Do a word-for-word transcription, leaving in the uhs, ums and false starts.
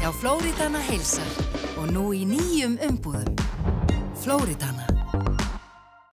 hjá FLORIDANA Heilsar og nú í nýjum umbúðum. FLORIDANA.